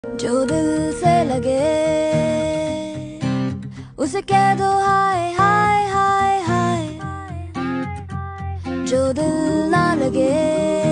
जो दिल से लगे उसे कह दो हाय हाय हाय हाय, जो दिल ना लगे